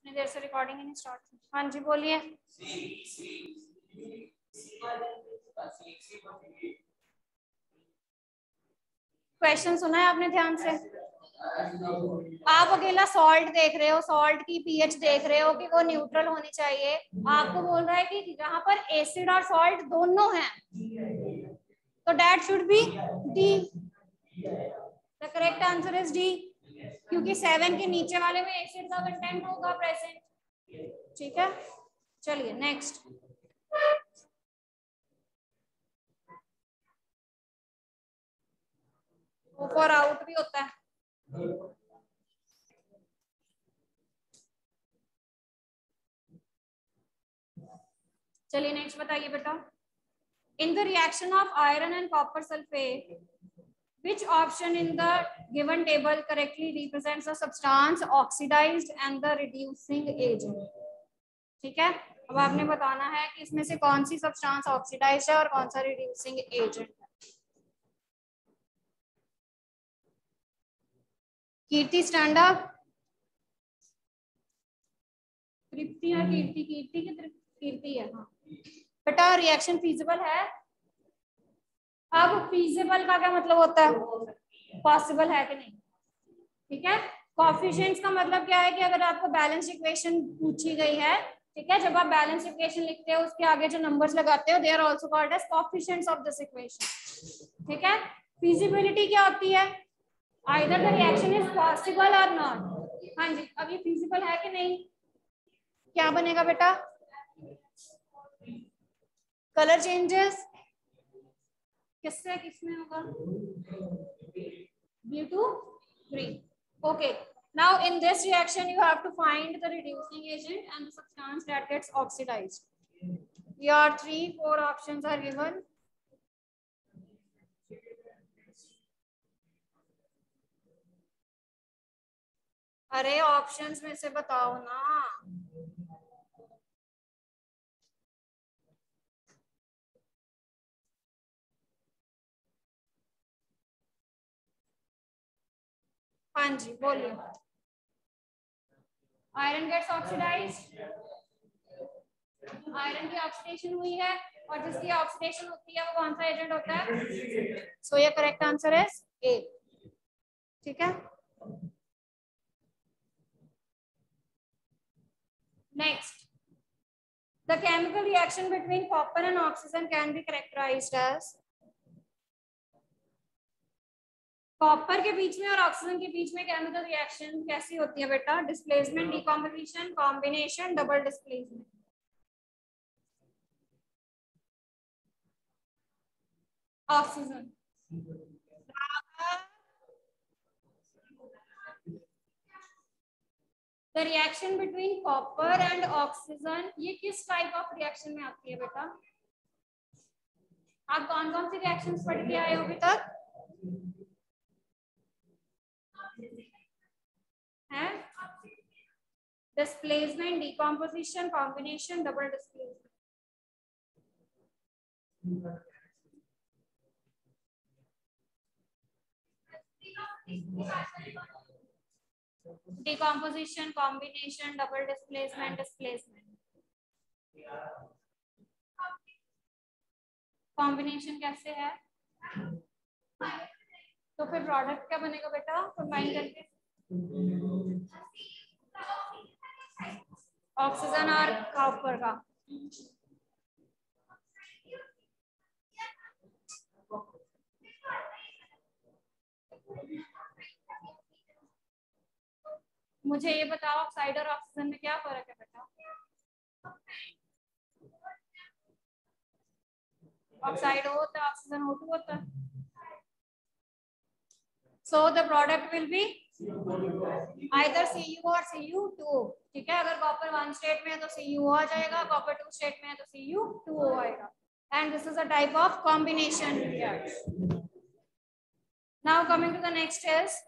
इतनी देर से रिकॉर्डिंग ही नहीं स्टार्ट की। हाँ जी बोलिए। क्वेश्चन सुना है आपने ध्यान से? आप अकेला सॉल्ट देख रहे हो, सॉल्ट की पीएच देख रहे हो कि वो न्यूट्रल होनी चाहिए। आपको बोल रहा है कि जहां पर एसिड और सॉल्ट दोनों हैं तो that should be D. The correct answer is D, क्योंकि 7 के नीचे वाले में एसिड का कंटेंट होगा प्रेजेंट। ठीक है, चलिए नेक्स्ट। फॉर आउट भी होता है। चलिए नेक्स्ट बताइए बेटा। In the reaction of iron and copper sulphate, which option in the given table correctly represents the substance oxidized and the reducing agent? ठीक है, अब आपने बताना है कि इसमें से कौन सी सब्सटेंस ऑक्सीडाइज्ड है और कौन सा रिड्यूसिंग एजेंट है। कीर्ति स्टैंड अप। तृप्ति या कीर्ति? कीर्ति की कीर्ति है। हाँ बेटा, रिएक्शन फीजिबल है। अब फीजिबल का क्या मतलब होता है? पॉसिबल है कि नहीं। ठीक है, कोएफिशिएंट्स का मतलब क्या है कि अगर आपको बैलेंस इक्वेशन पूछी गई है, ठीक है, जब आप बैलेंस इक्वेशन लिखते हो उसके आगे जो नंबर्स लगाते हो they are also called as coefficients of this equation. ठीक है, फीजिबिलिटी क्या होती है? Either the reaction is possible और नॉट। हाँ जी, अब ये फीजिबल है कि नहीं, क्या बनेगा बेटा? कलर चेंजेस किससे किसमें होगा? Blue to green. Okay, now in this reaction you have to find the reducing agent and the substance that gets oxidized. Your 3-4 options are given. अरे ऑप्शंस में से बताओ ना। हाँ जी बोलिए। आयरन गेट्स ऑक्सीडाइज्ड, आयरन की ऑक्सीडेशन हुई है और जिसकी ऑक्सीडेशन होती है वो कौन सा एजेंट होता है? सो ये करेक्ट आंसर इज ए। ठीक है, next. The chemical reaction between copper and oxygen can be characterized as। Copper के बीच में और ऑक्सीजन के बीच में केमिकल रिएक्शन कैसी होती है बेटा? Displacement, decomposition, combination, double displacement. Oxygen. The reaction between copper and oxygen, ये किस टाइप ऑफ रिएक्शन में आती है बेटा? आप कौन कौन सी रिएक्शंस पढ़ के आए हो अभी तक? है displacement, decomposition, combination, double displacement. Decomposition, combination, double displacement, displacement. Combination कैसे है? तो फिर प्रोडक्ट क्या बनेगा बेटा कंबाइन करके? ऑक्सीजन और कॉपर का। मुझे ये बताओ ऑक्साइड और ऑक्सीजन में क्या फर्क है बेटा? ऑक्साइड O होता है, ऑक्सीजन O2 होता है। So the product will be either Cu or Cu2। ठीक है, अगर कॉपर 1 स्टेट में है तो Cu आ जाएगा, कॉपर 2 स्टेट में है तो Cu2O आएगा। And this is a type of combination reaction. Now coming to the next is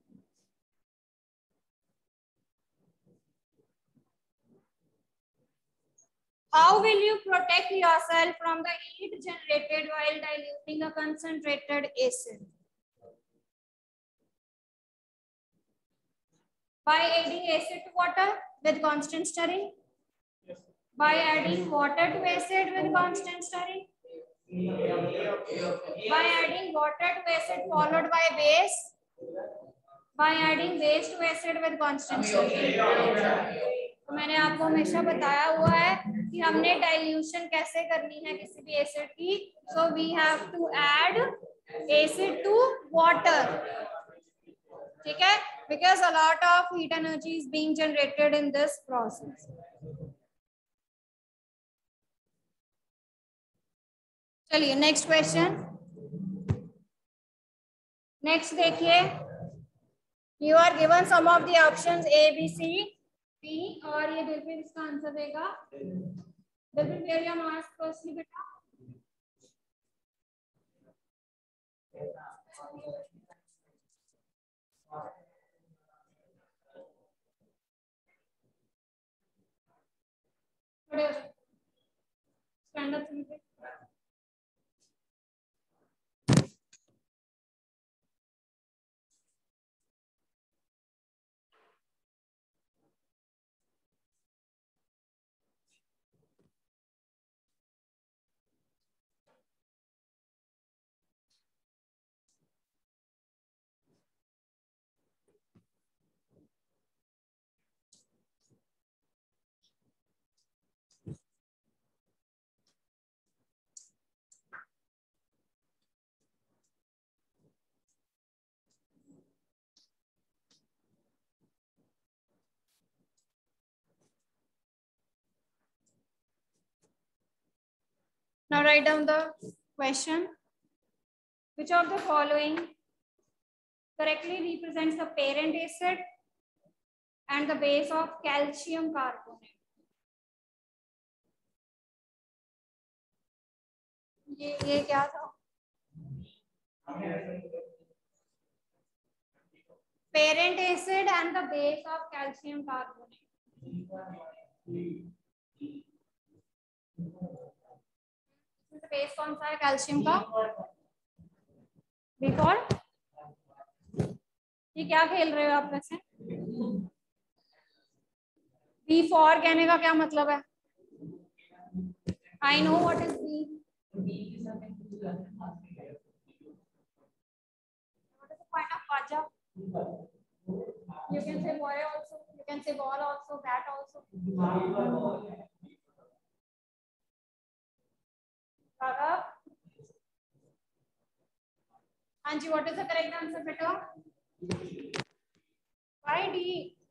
how will you protect yourself from the heat generated while diluting a concentrated acid? By adding acid to water, with constant stirring? By adding water to acid with constant stirring? By adding water to acid followed by base? By adding base to acid with constant stirring? तो मैंने आपको हमेशा बताया हुआ है कि हमने dilution कैसे करनी है किसी भी एसिड की. So we have to add acid to water. ठीक है, because a lot of heat energy is being generated in this process. चलिए नेक्स्ट क्वेश्चन. नेक्स्ट देखिए, you are given some of the options A B C D और ये बिल्कुल इसका answer देगा. बिल्कुल क्लियर या मार्क्स फर्स्टली बेटा. Stand up. Now write down the question. Which of the following correctly represents the parent acid and the base of calcium carbonate? ये क्या था? Parent acid and the base of calcium carbonate. Base कौन सा है calcium का? Before. ये क्या खेल रहे हो आप वैसे? बिफोर कहने का क्या मतलब है? I know what is B. What is the point of baja? You can say boy also, you can say ball also, bat also. हाँ जी, what is the correct answer बेटा? Why D?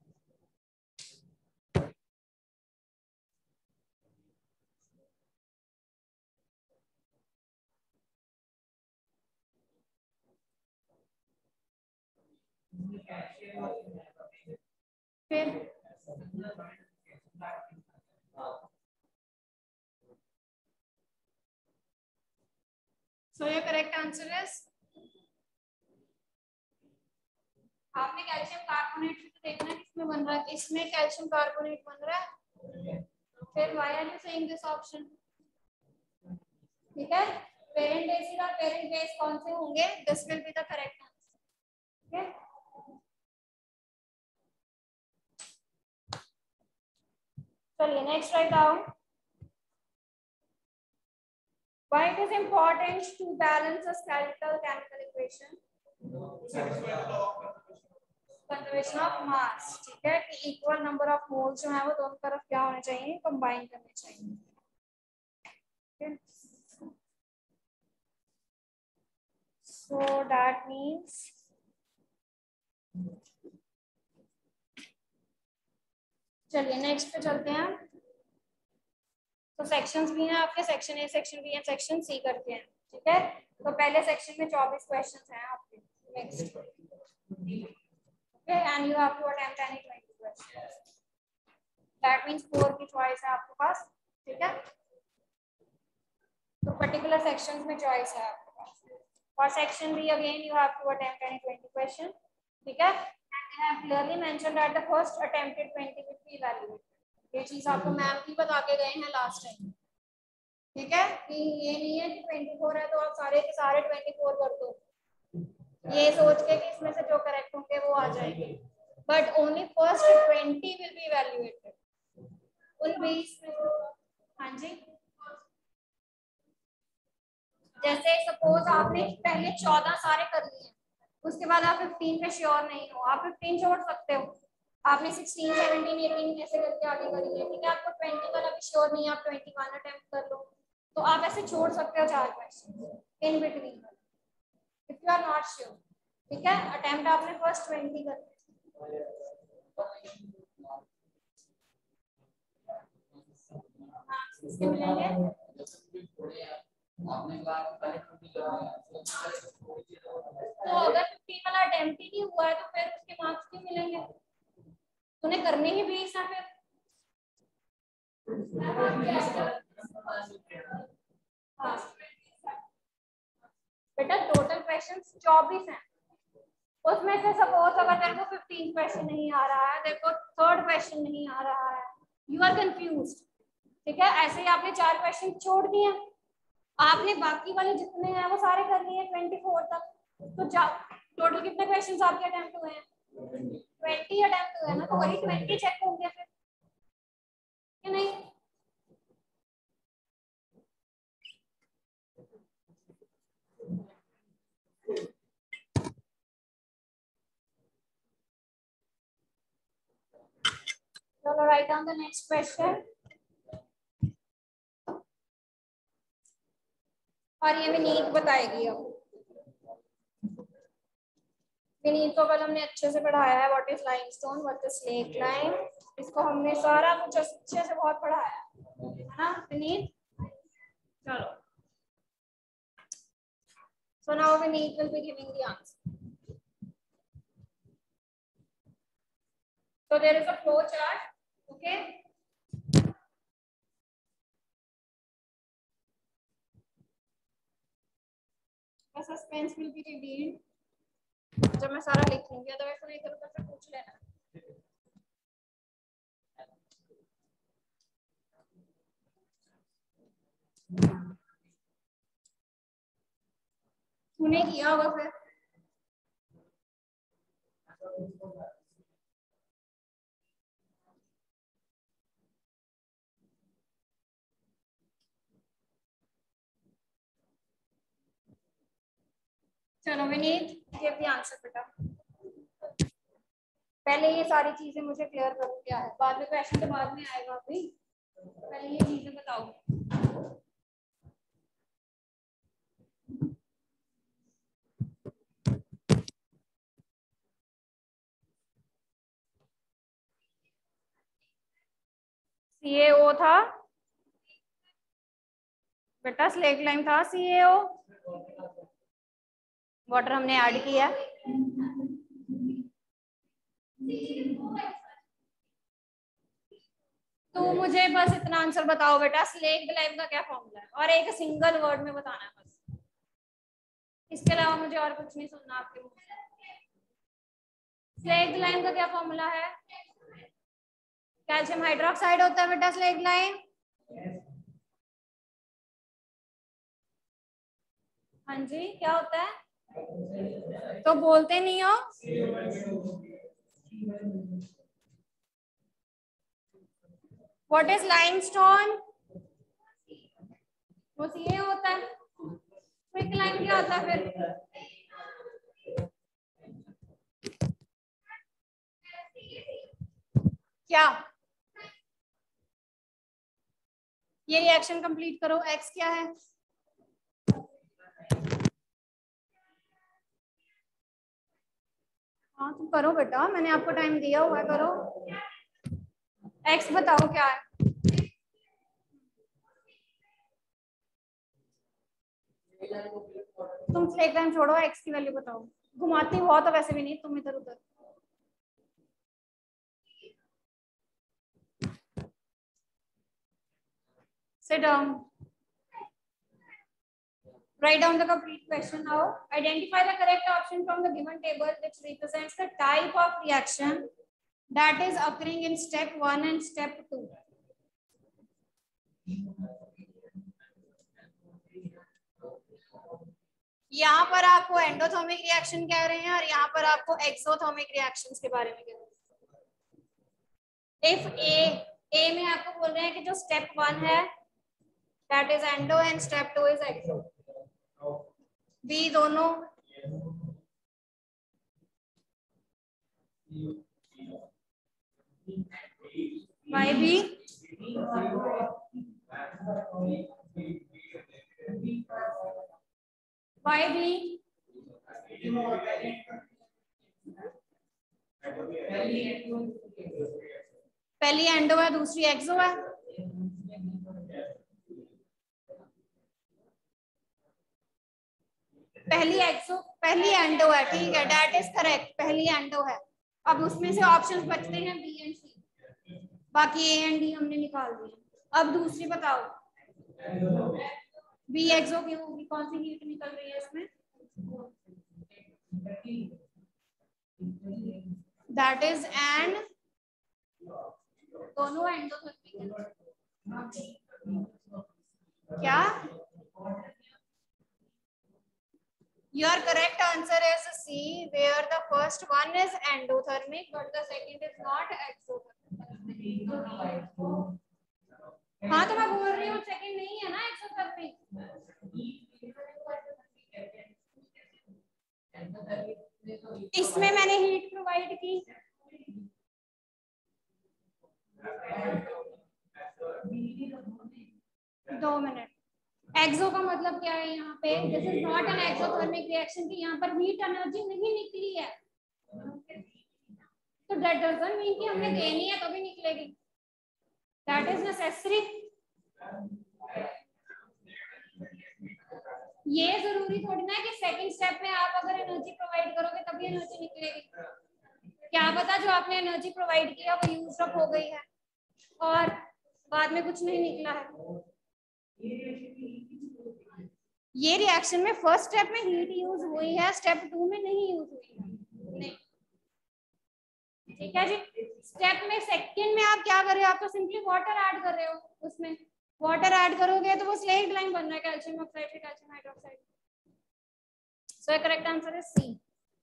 फिर so your correct answer is, आपने calcium carbonate तो देखना किसमें बन रहा है. इसमें कैल्शियम कार्बोनेट बन रहा है. फिर why are you saying this option? ठीक है, पेरेंट एसिड और पेरेंट बेस कौन से होंगे? This will be the correct answer. ठीक है, चलिए next write down. Why it is important to balance a skeletal chemical equation? Conservation of mass. ठीक है, कि इक्वल नंबर ऑफ मोल्स जो है वो दोनों तरफ क्या होने चाहिए? कंबाइन करने चाहिए. So that means चलिए नेक्स्ट पे चलते हैं. तो सेक्शंस भी हैं आपके, section A, section B and section C करते हैं. ठीक है, तो पहले सेक्शन में 24 क्वेश्चंस हैं आपके. Next okay, and you have to attempt any 20 questions. That means 4 की चॉइस है आपके पास. ठीक है, तो पर्टिकुलर सेक्शंस में चॉइस है आपके पास. For section B again you have to attempt any 20 question. ठीक है, and I have clearly mentioned that the first attempted 20 will be evaluated. ये चीज आपको मैम भी बता के गए हैं लास्ट टाइम. ठीक है, कि ये नहीं है कि 24 है तो आप सारे के सारे 24 कर दो ये सोच के कि इसमें से जो करेक्ट होंगे वो आ जाएंगे. But only first 20 will be evaluated. उन बेस पे। हाँ जी, जैसे सपोज आपने पहले 14 सारे कर लिए, उसके बाद आप 15 पे श्योर नहीं हो, आप 15 छोड़ सकते हो। आपने 16, 17, 18 ऐसे करके आगे करी है, ठीक है। आपको 20 वाला भी श्योर नहीं है, आप 21 अटेम्प्ट कर लो, तो आप ऐसे छोड़ सकते हो 4 question in between if you are not sure, ठीक है। अटेम्प्ट आपने फर्स्ट 20 कर, हाँ इसके मिलेंगे। तो अगर 15 वाला अटेम्प्ट ही नहीं हुआ है तो फिर उसके मार्क्स क्यों मिलेंगे? उन्हें करने ही 20 है फिर। हाँ बेटा टोटल क्वेश्चन 24 हैं, उसमें से सपोज अगर तेरे को 15 क्वेश्चन नहीं आ रहा है, तेरे को थर्ड क्वेश्चन नहीं आ रहा है, यू आर कंफ्यूज, ठीक है। ऐसे ही आपने 4 क्वेश्चन छोड़ दिए, आपने बाकी वाले जितने हैं वो सारे कर लिए 24 तक, तो टोटल कितने क्वेश्चन आपके अटेम्प्ट हुए हैं? 20 अटेम्प्ट हुए हैं ना, तो वही 20 चेक होंगे फिर, कि नहीं? चलो write down the next question. और ये विनीत बताएगी अब। विनीत को कल हमने अच्छे से पढ़ाया है, what is limestone, what is slaked lime, इसको हमने सारा कुछ अच्छे से बहुत पढ़ाया है ना विनीत? चलो, so now Vineet will be giving the answer. So there is a flow chart, okay? The suspense will be revealed जब मैं सारा लिख लूंगी, अदरवाइज तो इधर उधर से पूछ लेना। तूने किया होगा फिर। चलो विनीत गिव द आंसर बेटा। पहले ये सारी चीजें मुझे क्लियर करो क्या है, बाद में क्वेश्चन तो बाद में आएगा अभी, पहले ये चीजें बताओ। CaO था बेटा, स्लेट लाइम था CaO, वाटर हमने ऐड किया। तो मुझे बस इतना आंसर बताओ बेटा, स्लेट लाइम का क्या फॉर्मूला है, और एक सिंगल वर्ड में बताना है बस, इसके अलावा मुझे और कुछ नहीं सुनना आपके मुंह से। स्लेट लाइम का क्या फॉर्मूला है? कैल्शियम हाइड्रोक्साइड होता है बेटा स्लेट लाइम। हाँ जी, क्या होता है? तो बोलते नहीं हो। What is limestone? वो Ca होता है। क्विक लाइम क्या होता है फिर? क्या? ये रिएक्शन कंप्लीट करो, X क्या है? हाँ तुम करो बेटा, मैंने आपको टाइम दिया हुआ है, करो। X बताओ क्या है? तुम स्लेट लाइम छोड़ो, X की वैल्यू बताओ। घुमाती बहुत है वैसे भी नहीं तुम इधर उधर। Sit down. Write down the complete question now. Identify the correct option from the given table which represents the type of reaction that is occurring in step 1 and step 2. यहाँ पर आपको एंडोथर्मिक रिएक्शन कह रहे हैं और यहाँ पर आपको एक्सोथर्मिक रिएक्शंस के बारे में कह रहे हैं। If A ए में आपको बोल रहे हैं कि जो स्टेप 1 है that is endo and step 2 is exo. बी दोनों वाई बी वाई बी पहली एंडो है दूसरी एक्सो है। पहली एंडो है, ठीक है, दैट इज करेक्ट, पहली एंडो है। अब उसमें से ऑप्शंस बचते हैं बी एंड सी, बाकी ए एंड डी हमने निकाल दिए। अब दूसरी बताओ, बी एक्सो क्यों होगी, कौन सी हीट निकल रही है इसमें? दैट इज एंड दोनों एंडोथर्मिक क्या? Your correct answer is C, where the first one is endothermic but the second is not exothermic. हाँ तो मैं बोल रही हूँ सेकंड नहीं है ना एक्सोथर्मिक। इसमें मैंने हीट प्रोवाइड की, दो मिनट। एक्सो का मतलब क्या है यहाँ पे? This is not an exothermic reaction कि यहाँ पर हीट एनर्जी नहीं निकली है, तो दैट डजंट मीन कि हमने देनी है तभी निकलेगी। That is necessary. ये जरूरी थोड़ी ना है कि सेकंड स्टेप में आप अगर एनर्जी प्रोवाइड करोगे तभी एनर्जी निकलेगी। क्या पता जो आपने एनर्जी प्रोवाइड किया वो यूज अप हो गई है और बाद में कुछ नहीं निकला है। ये रिएक्शन में फर्स्ट स्टेप में हीट यूज हुई है, स्टेप 2 में नहीं यूज हुई है, नहीं, ठीक है जी। स्टेप में सेकंड में आप क्या कर रहे हो? आप तो सिंपली वाटर ऐड कर रहे हो, उसमें वाटर ऐड करोगे तो वो स्लेट लाइन बन रहा है, कैल्शियम ऑक्साइड से calcium hydroxide. So correct answer is C.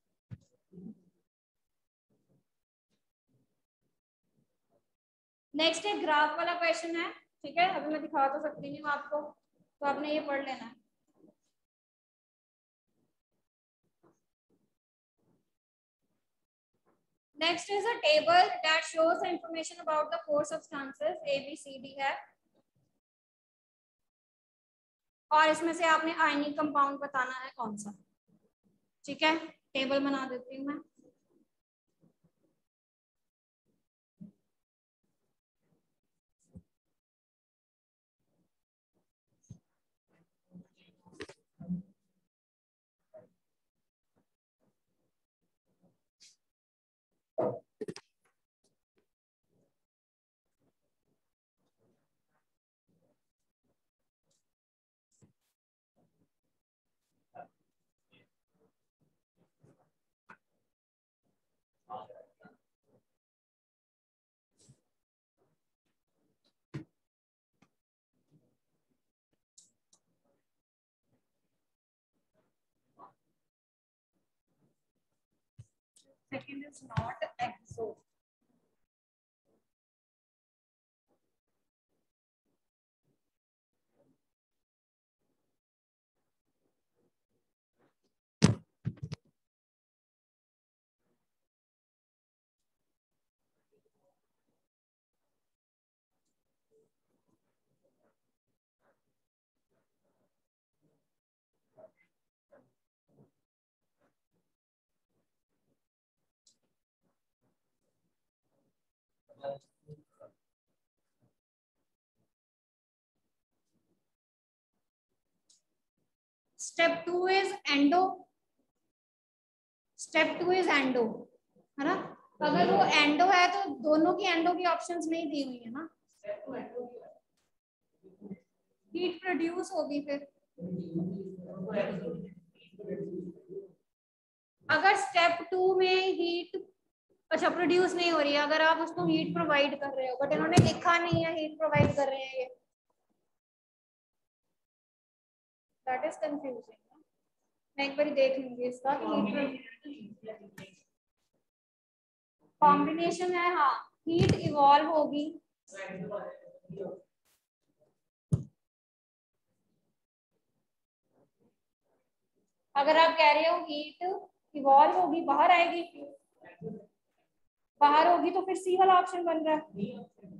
Next एक ग्राफ वाला क्वेश्चन है, ठीक है, अभी मैं दिखा तो सकती नहीं हूँ आपको, तो आपने ये पढ़ लेना है। Next is a table that shows the information about the four substances A, B, C, D है, और इसमें से आपने आयनिक कंपाउंड बताना है कौन सा, ठीक है। टेबल बना देती हूँ मैं। Second is not exo. Step 2 is endo. Step 2 is endo, है ना। अगर वो एंडो है तो दोनों की एंडो की ऑप्शंस नहीं दी हुई है ना, हीट प्रोड्यूस होगी फिर। अगर स्टेप 2 में हीट अच्छा प्रोड्यूस नहीं हो रही है, अगर आप उसको हीट प्रोवाइड कर रहे हो, बट इन्होंने लिखा नहीं है हीट प्रोवाइड कर रहे हैं, ये दैट इज कंफ्यूजिंग। मैं एक बार देख लूंगी इसका कॉम्बिनेशन है, हाँ हीट इवॉल्व होगी अगर आप कह रहे हो हीट इवॉल्व होगी, बाहर आएगी, बाहर होगी, तो फिर सी वाला ऑप्शन बन रहा है।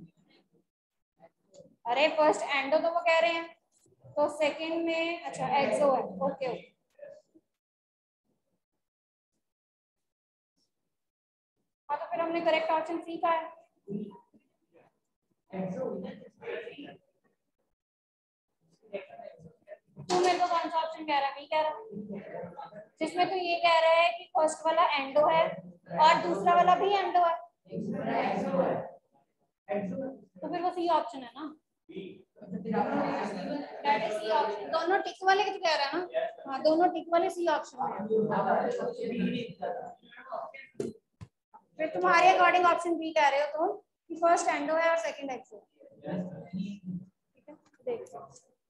अरे फर्स्ट एंडो तो वो कह रहे हैं, तो सेकंड में अच्छा एक्सो है। ओके ओके, हाँ तो फिर हमने करेक्ट ऑप्शन सी का है। तू मेरे को कौन सा ऑप्शन कह रहा है? बी कह रहा, जिसमें तो ये कह रहा है कि फर्स्ट वाला एंडो है और दूसरा वाला भी एंडो है, तो फिर वो सी ऑप्शन है ना, दैट इज सी ऑप्शन। दोनों टिक वाले की तो कह रहा है ना, हाँ दोनों टिक वाले सी ऑप्शन है। फिर तुम्हारे अकॉर्डिंग ऑप्शन बी कह रहे हो तुम कि फर्स्ट एंडो है और सेकंड एक्सो। ठीक है, देखो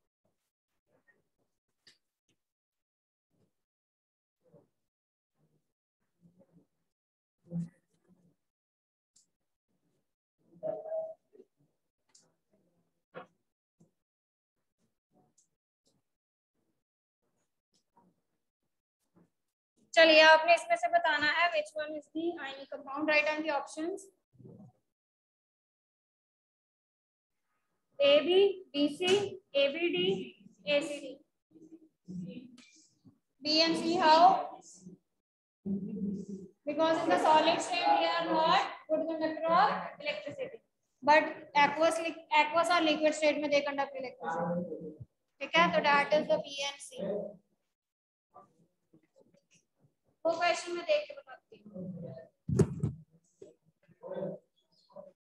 चलिए, आपने इसमें से बताना है which one is the ionic compound. Write down the options. AB, BC, ABD, ACD. B and C how? Because in the solid state they are not good conductor of electricity, but aqueous or liquid state में they conduct electricity. ठीक है, तो that is the B and C. वो question में देख के बताती हूँ।